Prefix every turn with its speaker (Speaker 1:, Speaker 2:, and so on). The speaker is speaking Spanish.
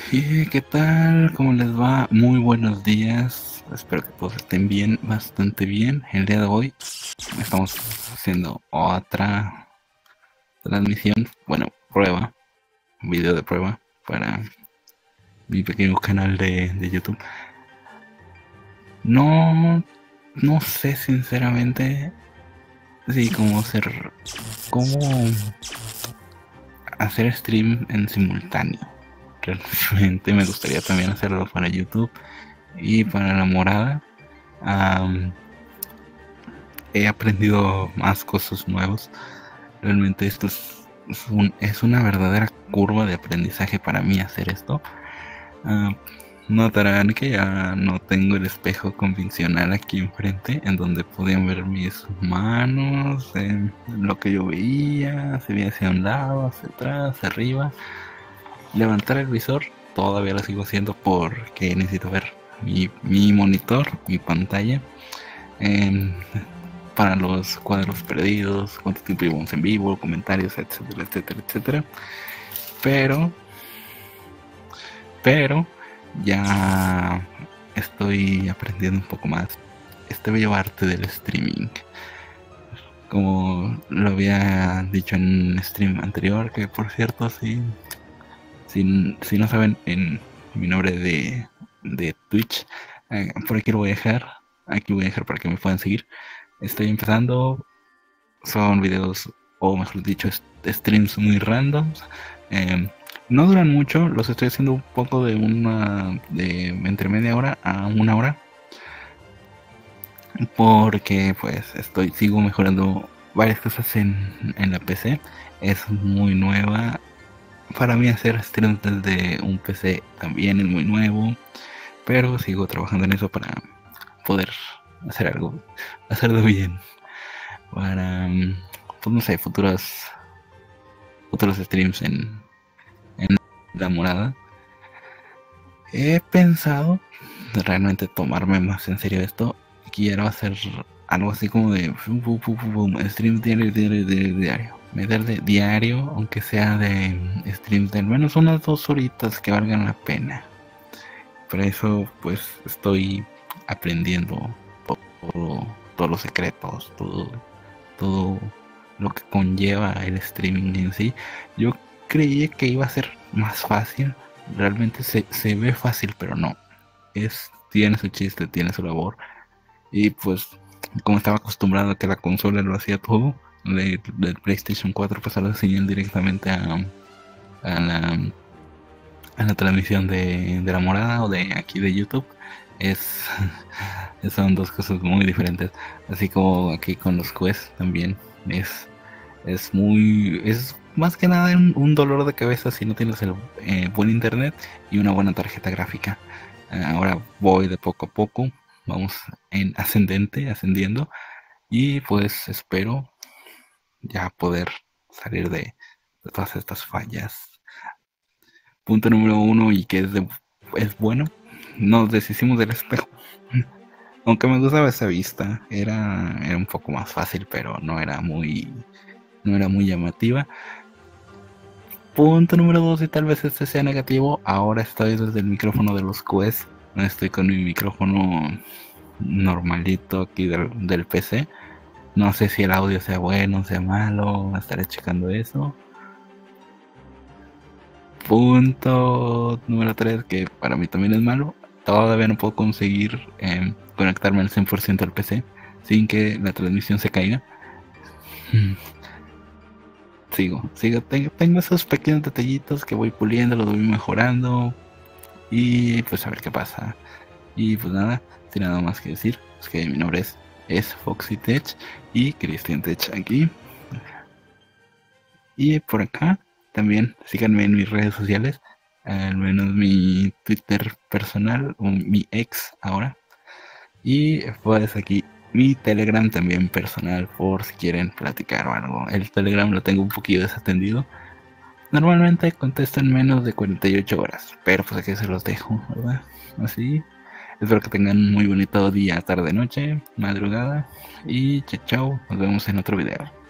Speaker 1: ¿Qué tal? ¿Cómo les va? Muy buenos días. Espero que todos estén bien, bastante bien. El día de hoy estamos haciendo otra transmisión, bueno, prueba, video de prueba para mi pequeño canal de YouTube. No sé sinceramente si cómo hacer stream en simultáneo. Realmente me gustaría también hacerlo para YouTube y para la morada. He aprendido más cosas nuevas. Realmente esto es una verdadera curva de aprendizaje para mí hacer esto. Ah, Notarán que ya no tengo el espejo convencional aquí enfrente, en donde podían ver mis manos, lo que yo veía, se veía hacia un lado, hacia atrás, hacia arriba. Levantar el visor todavía lo sigo haciendo porque necesito ver mi monitor, mi pantalla. em, para los cuadros perdidos, cuánto tiempo llevamos en vivo, comentarios, etcétera, etcétera, etcétera. Pero ya estoy aprendiendo un poco más este bello arte del streaming. Como lo había dicho en un stream anterior, que por cierto, si no saben en mi nombre de Twitch, por aquí lo voy a dejar. Aquí voy a dejar para que me puedan seguir. Estoy empezando. Son videos, o mejor dicho, streams muy randoms. No duran mucho, los estoy haciendo un poco de entre media hora a una hora. Porque pues sigo mejorando varias cosas en la PC. Es muy nueva. Para mí hacer streams desde un PC también es muy nuevo. Pero sigo trabajando en eso para poder hacerlo bien. Para, pues no sé, futuros streams en la morada. He pensado realmente tomarme más en serio esto. Quiero hacer algo así como de stream diario. Meterle diario, aunque sea de streams de al menos unas 2 horitas que valgan la pena. Para eso pues estoy aprendiendo todos los secretos, todo lo que conlleva el streaming en sí. Yo creía que iba a ser más fácil. Realmente se ve fácil, pero no. Tiene su chiste, tiene su labor. Y pues, como estaba acostumbrado a que la consola lo hacía todo, del PlayStation 4 pasar la señal directamente a la, a la transmisión de la morada o de aquí de YouTube. Es son dos cosas muy diferentes. Así como aquí con los quests también. Es más que nada un dolor de cabeza si no tienes el buen internet y una buena tarjeta gráfica. Ahora voy de poco a poco, vamos en ascendiendo, y pues espero ya poder salir de todas estas fallas. Punto número uno, y que es bueno, nos deshicimos del espejo. Aunque me gustaba esa vista, era un poco más fácil, pero no era muy llamativa. Punto número 2, y tal vez este sea negativo, ahora estoy desde el micrófono de los Quest, no estoy con mi micrófono normalito aquí del PC. No sé si el audio sea bueno o sea malo, estaré checando eso. Punto número 3, que para mí también es malo, todavía no puedo conseguir conectarme al 100% al PC sin que la transmisión se caiga. Tengo esos pequeños detallitos que voy puliendo, los voy mejorando, y pues a ver qué pasa. Y pues nada, sin nada más que decir, es que mi nombre es Foxy Tech y Christian Tech aquí. Y por acá también síganme en mis redes sociales, al menos mi Twitter personal o mi ex ahora. Y pues aquí mi Telegram también personal, por si quieren platicar o algo. El Telegram lo tengo un poquito desatendido. Normalmente contesto en menos de 48 horas, pero pues aquí se los dejo, ¿verdad? Así. Espero que tengan un muy bonito día, tarde, noche, madrugada. Y chao, chao. Nos vemos en otro video.